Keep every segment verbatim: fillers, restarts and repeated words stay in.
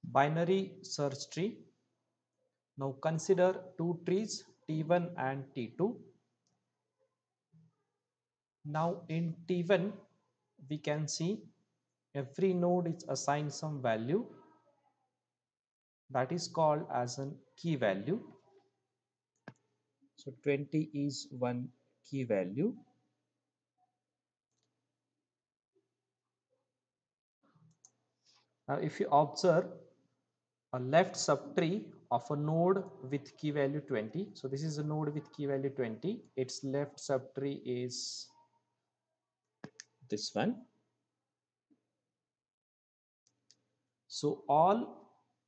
binary search tree. Now consider two trees T one and T two. Now in T one we can see every node is assigned some value that is called as a key value. So twenty is one key value. Now if you observe a left subtree of a node with key value twenty, so this is a node with key value twenty, its left subtree is this one. So all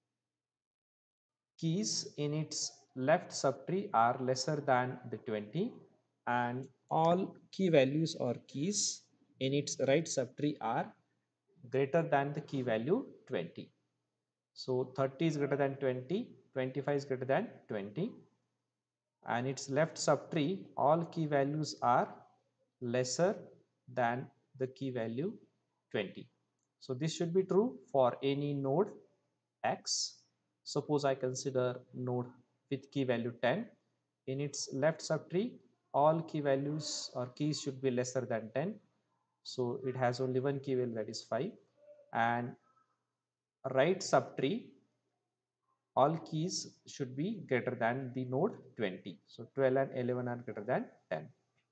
keys in its left subtree are lesser than the twenty, and all key values or keys in its right subtree are greater than the key value twenty. So thirty is greater than twenty, twenty-five is greater than twenty, and its left subtree all key values are lesser than the key value twenty. So this should be true for any node X. Suppose I consider node with key value ten. In its left subtree all key values or keys should be lesser than ten. So it has only one key value, that is five, and right subtree all keys should be greater than the node twenty. So twelve and eleven are greater than ten.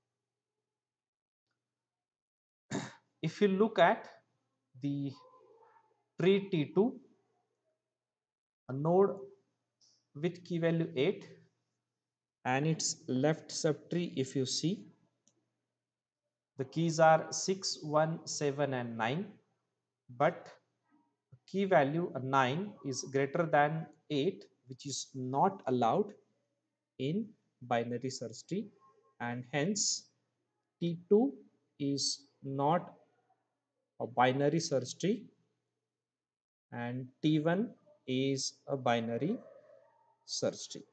If you look at the tree T two, a node with key value eight, and its left subtree, if you see, the keys are six, one, seven and nine, but key value nine is greater than eight, which is not allowed in binary search tree, and hence T two is not a binary search tree and T one is a binary search tree.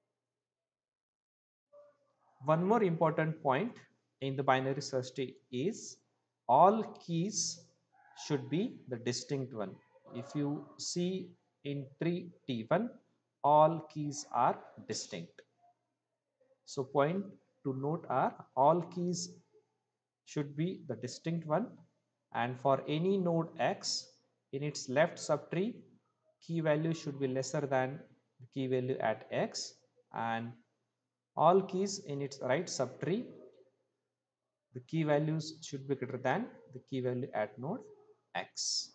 One more important point in the binary search tree is all keys should be the distinct one. If you see in tree T one, all keys are distinct. So point to note are all keys should be the distinct one, and for any node X in its left subtree key value should be lesser than the key value at X, and all keys in its right subtree the key values should be greater than the key value at node X.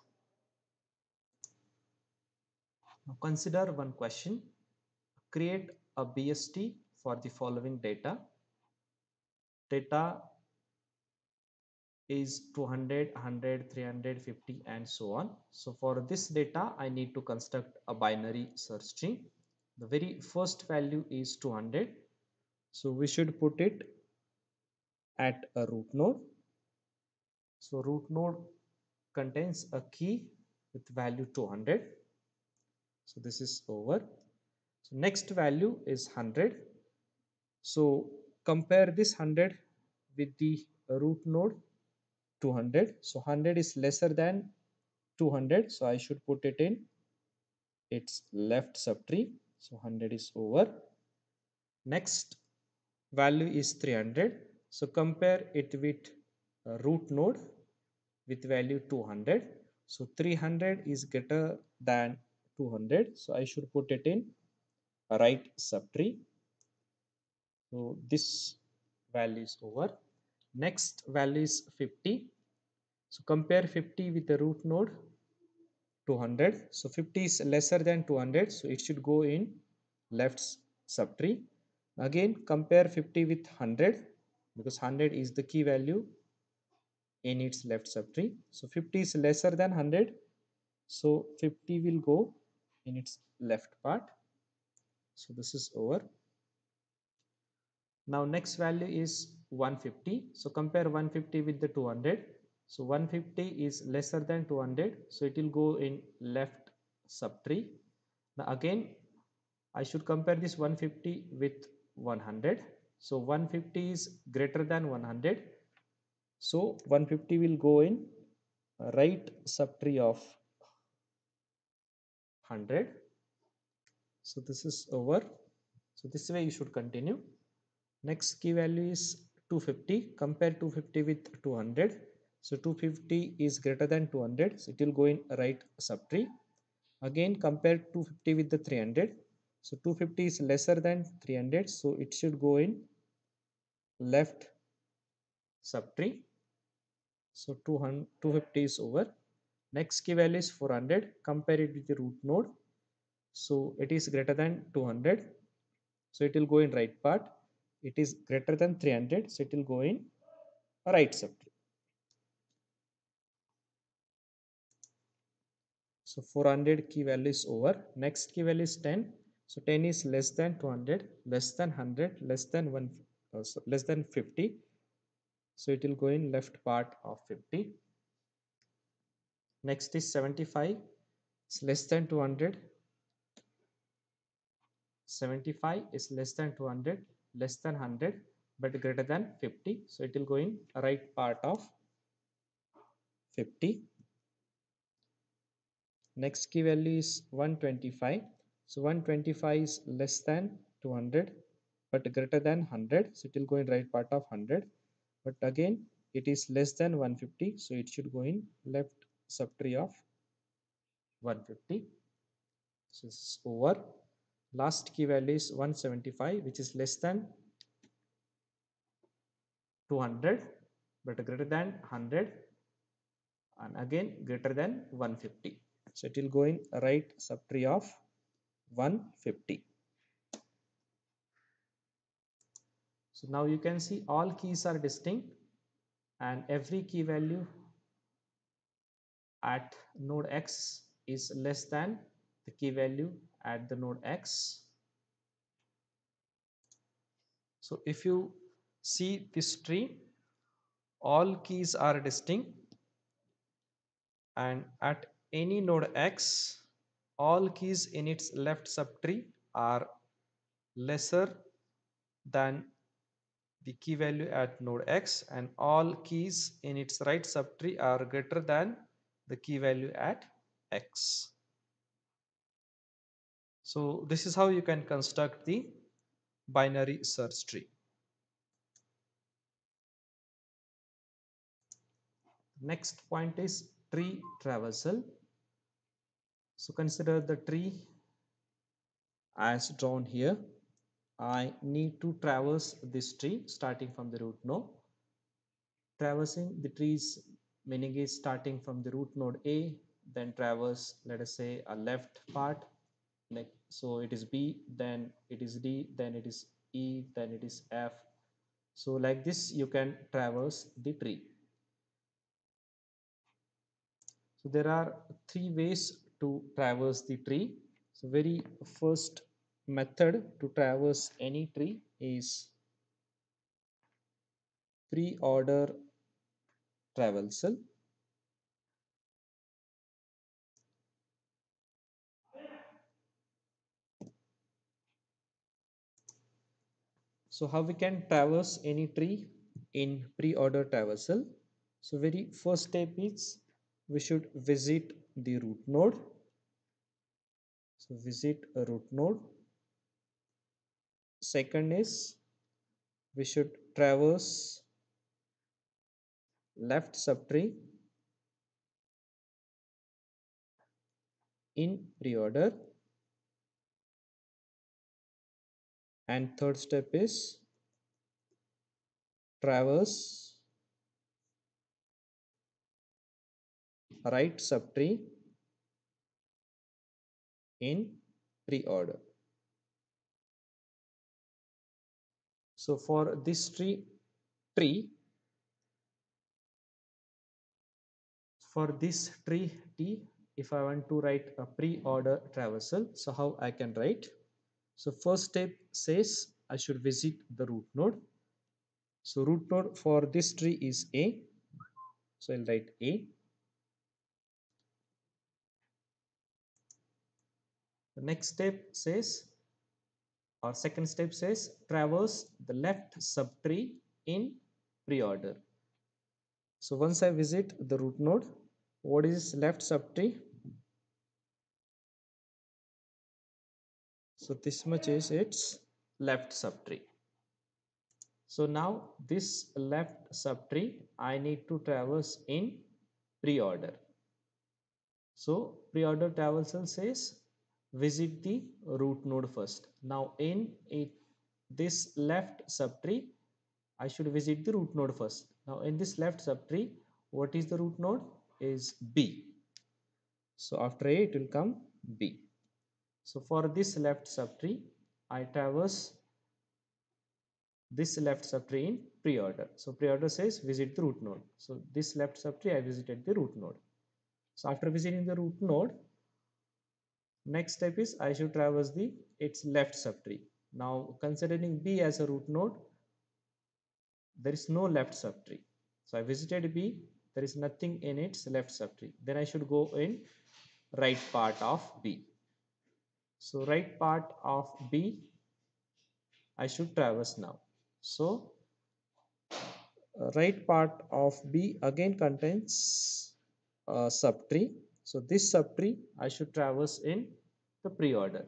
Now consider one question. Create a B S T for the following data. Data is two hundred, one hundred, three hundred fifty and so on. So for this data I need to construct a binary search tree. The very first value is two hundred, so we should put it at a root node. So root node contains a key with value two hundred. So this is over. So next value is one hundred. So compare this one hundred with the root node two hundred. So one hundred is lesser than two hundred. So I should put it in its left subtree. So one hundred is over. Next value is three hundred. So compare it with root node with value two hundred. So three hundred is greater than two hundred. So I should put it in right subtree. So this value is over. Next value is fifty. So compare fifty with the root node two hundred. So fifty is lesser than two hundred. So it should go in left subtree. Again compare fifty with one hundred because one hundred is the key value in its left subtree. So fifty is lesser than one hundred. So fifty will go in its left part. So this is over. Now next value is one hundred fifty. So compare one hundred fifty with the two hundred. So one hundred fifty is lesser than two hundred. So it will go in left subtree. Now again I should compare this one hundred fifty with one hundred. So one hundred fifty is greater than one hundred. So one hundred fifty will go in right subtree of one hundred. So this is over. So this way you should continue. Next key value is two hundred fifty. Compare two hundred fifty with two hundred. So two hundred fifty is greater than two hundred. So it will go in right subtree. Again compare two hundred fifty with the three hundred. So two hundred fifty is lesser than three hundred. So it should go in left subtree. So two hundred, two hundred fifty is over. Next key value is four hundred. Compare it with the root node. So it is greater than two hundred. So it will go in right part. It is greater than three hundred. So it will go in right subtree. So four hundred key value is over. Next key value is ten. So ten is less than two hundred, less than one hundred, less than one, uh, so less than fifty. So it will go in left part of fifty. Next is seventy-five. It's less than two hundred. seventy-five is less than two hundred, less than one hundred, but greater than fifty. So it will go in right part of fifty. Next key value is one hundred twenty-five. So one hundred twenty-five is less than two hundred but greater than one hundred. So it will go in right part of one hundred. But again it is less than one hundred fifty. So it should go in left subtree of one hundred fifty. So this is over. Last key value is one hundred seventy-five, which is less than two hundred but greater than one hundred, and again greater than one hundred fifty. So it will go in right subtree of one hundred fifty. So now you can see all keys are distinct and every key value at node X is less than the key value at the node X. So if you see this tree, all keys are distinct and at any node X, all keys in its left subtree are lesser than the key value at node X, and all keys in its right subtree are greater than the key value at X. So this is how you can construct the binary search tree. Next point is tree traversal. So consider the tree as drawn here. I need to traverse this tree starting from the root node. Traversing the trees meaning is starting from the root node A, then traverse, let us say, a left part. So it is B, then it is D, then it is E, then it is F. So like this you can traverse the tree. So there are three ways to traverse the tree. So very first method to traverse any tree is pre-order traversal. So how we can traverse any tree in pre-order traversal? So very first step is we should visit the root node. So visit a root node. Second is we should traverse left subtree in pre-order. And third step is traverse right subtree in pre-order. So for this tree tree for this tree T, if I want to write a pre-order traversal, so how I can write? So first step says I should visit the root node. So root node for this tree is A. So I'll write A. The next step says, or second step says, traverse the left subtree in pre-order. So once I visit the root node, what is left subtree? So this much is its left subtree. So now this left subtree I need to traverse in pre-order. So pre-order traversal says visit the root node first. Now in it, this left subtree, I should visit the root node first. Now in this left subtree, what is the root node? Is B. So after A it will come B. So for this left subtree, I traverse this left subtree in pre-order. So pre-order says visit the root node. So this left subtree I visited the root node. So after visiting the root node, next step is I should traverse the its left subtree. Now considering B as a root node, there is no left subtree. So I visited B, there is nothing in its left subtree. Then I should go in right part of B. So right part of B I should traverse now. So uh, right part of B again contains a subtree. So this subtree I should traverse in the pre-order.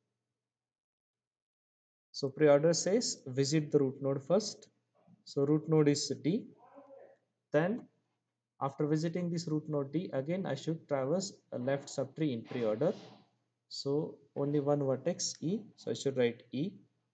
So pre-order says visit the root node first. So root node is D. Then after visiting this root node D, again I should traverse a left subtree in pre-order. So only one vertex E. So I should write E.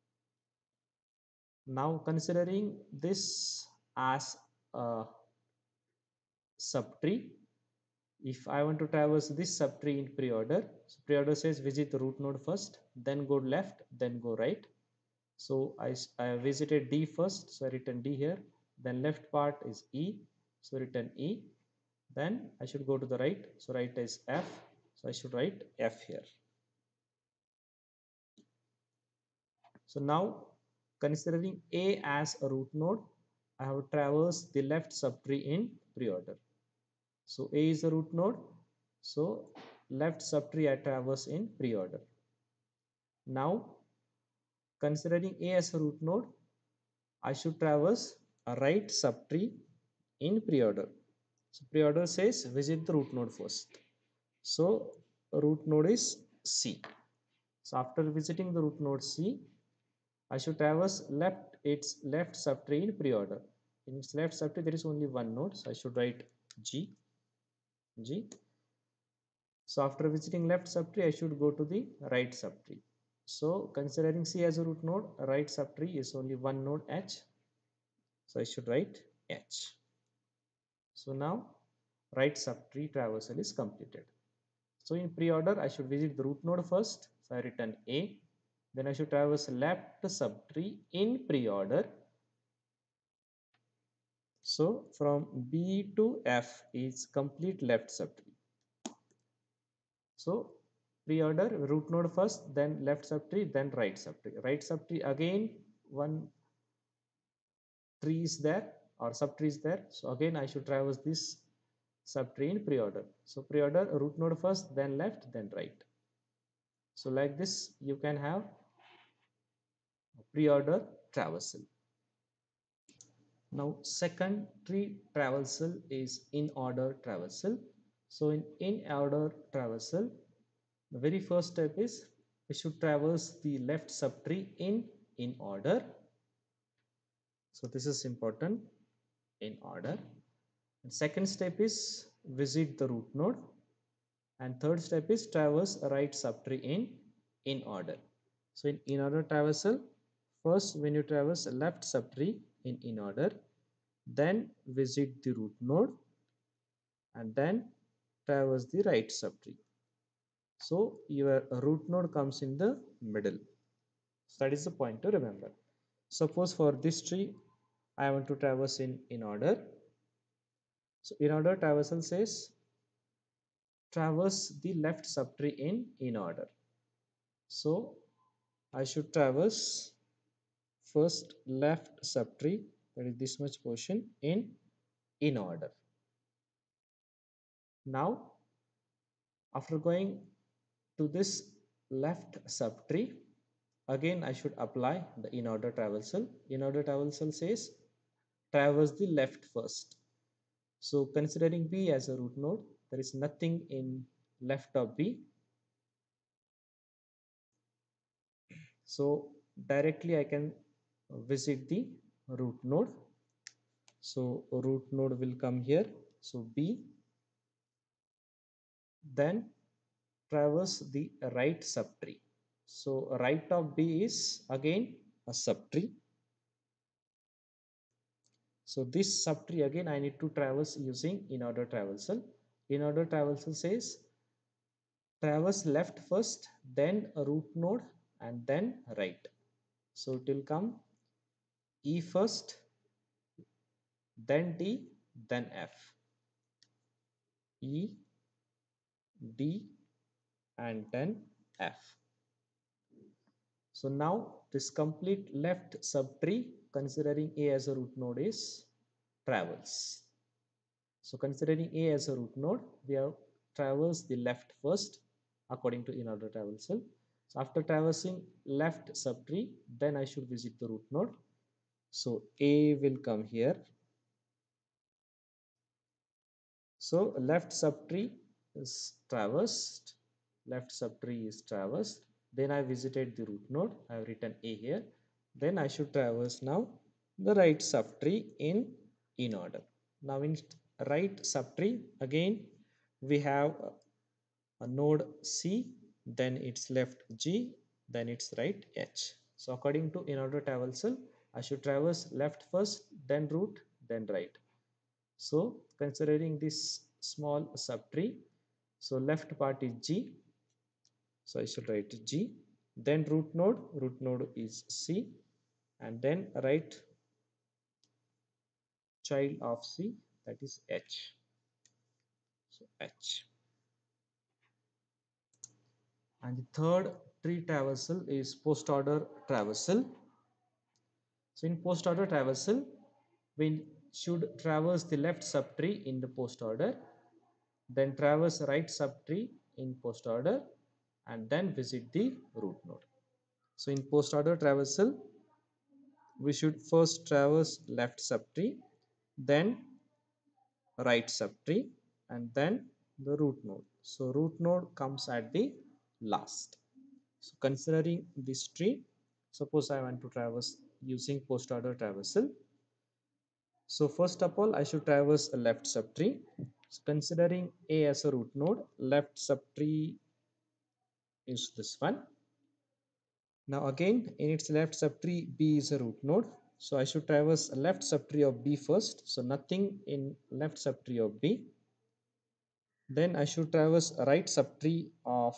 Now considering this as a subtree, if I want to traverse this subtree in pre-order, so pre-order says visit the root node first, then go left, then go right. So I, I visited D first, so I written D here. Then left part is E, so written E. Then I should go to the right, so right is F, so I should write F here. So now considering A as a root node, I have traversed the left subtree in pre-order. So A is a root node, so left subtree I traverse in pre-order. Now considering A as a root node, I should traverse a right subtree in pre-order. So pre-order says visit the root node first. So root node is C. So after visiting the root node C, I should traverse left its left subtree in pre-order. In its left subtree there is only one node, so I should write G. G. So after visiting left subtree, I should go to the right subtree. So considering C as a root node, right subtree is only one node H. So I should write H. So now right subtree traversal is completed. So in pre-order, I should visit the root node first. So I written A. Then I should traverse left subtree in pre-order. So from B to F is complete left subtree. So pre-order root node first, then left subtree, then right subtree. Right subtree again one tree is there or subtree is there. So again I should traverse this subtree in pre-order. So pre-order root node first, then left, then right. So like this you can have pre-order traversal. Now second tree traversal is in order traversal. So in in order traversal, the very first step is we should traverse the left subtree in in order. So this is important, in order. And second step is visit the root node, and third step is traverse a right subtree in in order. So in in order traversal, first when you traverse a left subtree in in order, then visit the root node and then traverse the right subtree. So your root node comes in the middle. So that is the point to remember. Suppose for this tree I want to traverse in in order. So in order traversal says traverse the left subtree in in order. So I should traverse first left subtree, that is this much portion, in in order. Now after going to this left subtree, again I should apply the in order traversal. In order traversal says traverse the left first. So considering B as a root node, there is nothing in left of B. So directly I can visit the root node. So root node will come here. So B, then traverse the right subtree. So right of B is again a subtree. So this subtree again I need to traverse using in-order traversal. In-order traversal says traverse left first, then a root node, and then right. So it will come E first, then D, then F. E, D, and then F. So now this complete left subtree considering A as a root node is travels. So considering A as a root node, we have traversed the left first according to in-order traversal. So after traversing left subtree, then I should visit the root node. So A will come here. So left subtree is traversed. Left subtree is traversed. Then I visited the root node. I have written A here. Then I should traverse now the right subtree in in order. Now in right subtree again we have a node C, then its left G, then its right H. So according to in order traversal, I should traverse left first, then root, then right. So considering this small subtree, so left part is G, so I should write G, then root node, root node is C, and then right child of C, that is H. So H. And the third tree traversal is post order traversal. So in post order traversal, we should traverse the left subtree in the post order, then traverse right subtree in post order, and then visit the root node. So in post order traversal, we should first traverse left subtree, then right subtree, and then the root node. So root node comes at the last. So considering this tree, suppose I want to traverse using post order traversal. So first of all, I should traverse a left subtree. So considering A as a root node, left subtree is this one. Now again, in its left subtree, B is a root node. So I should traverse a left subtree of B first. So nothing in left subtree of B. Then I should traverse a right subtree of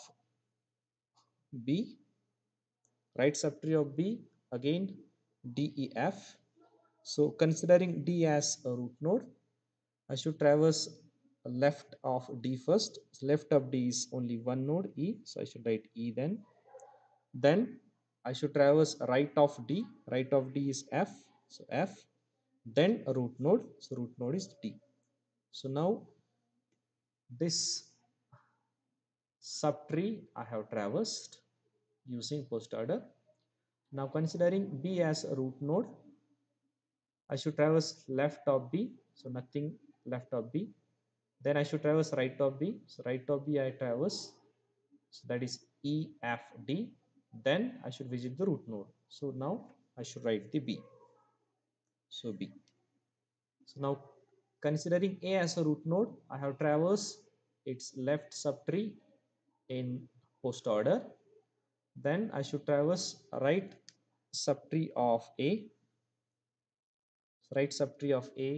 B. Right subtree of B, again D, E, F. So considering D as a root node, I should traverse left of D first. Left of D is only one node, E. So I should write E then. Then I should traverse right of D. Right of D is F. So F. Then a root node. So root node is D. So now this subtree I have traversed using post order. Now considering B as a root node, I should traverse left of B. So nothing left of B. Then I should traverse right of B. So right of B I traverse. So that is E, F, D. Then I should visit the root node. So now I should write the B. So B. So now considering A as a root node, I have traversed its left subtree in post order. Then I should traverse right subtree of A. Right subtree of A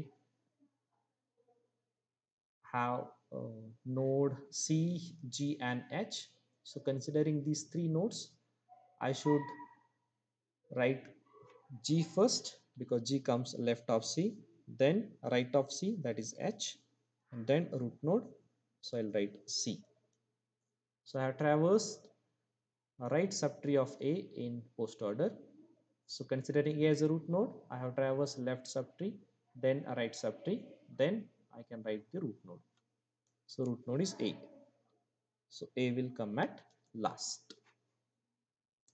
have uh, node C, G, and H. So considering these three nodes, I should write G first because G comes left of C, then right of C, that is H, and then root node. So I'll write C. So I have traversed a right subtree of A in post order. So considering A as a root node, I have traversed left subtree, then a right subtree, then I can write the root node. So root node is A. So A will come at last.